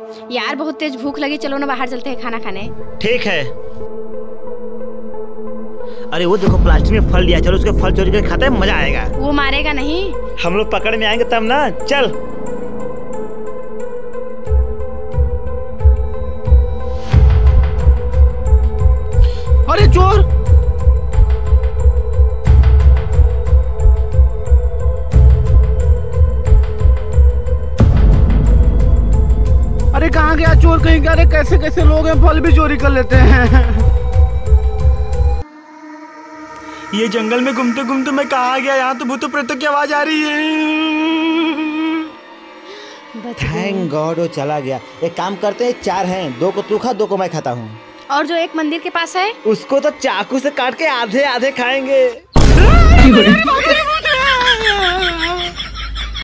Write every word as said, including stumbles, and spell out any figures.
यार बहुत तेज भूख लगी, चलो ना बाहर चलते हैं खाना खाने। ठीक है। अरे वो देखो प्लास्टिक में फल दिया, चलो उसके फल चोरी करके खाते हैं, मजा आएगा। वो मारेगा नहीं? हम लोग पकड़ में आएंगे तब ना। चल। अरे चोर! अरे कहाँ गया चोर कहीं का? अरे कैसे कैसे लोग हैं, फल भी चोरी कर लेते हैं। ये जंगल में घूमते घूमते मैं कहाँ गया? यहाँ तो भूतों प्रेतों की आवाज आ रही है। थैंक गॉड वो चला गया। एक काम करते हैं, चार हैं, दो को तू खा, दो को मैं खाता हूँ। और जो एक मंदिर के पास है उसको तो चाकू से काट के आधे आधे खाएंगे।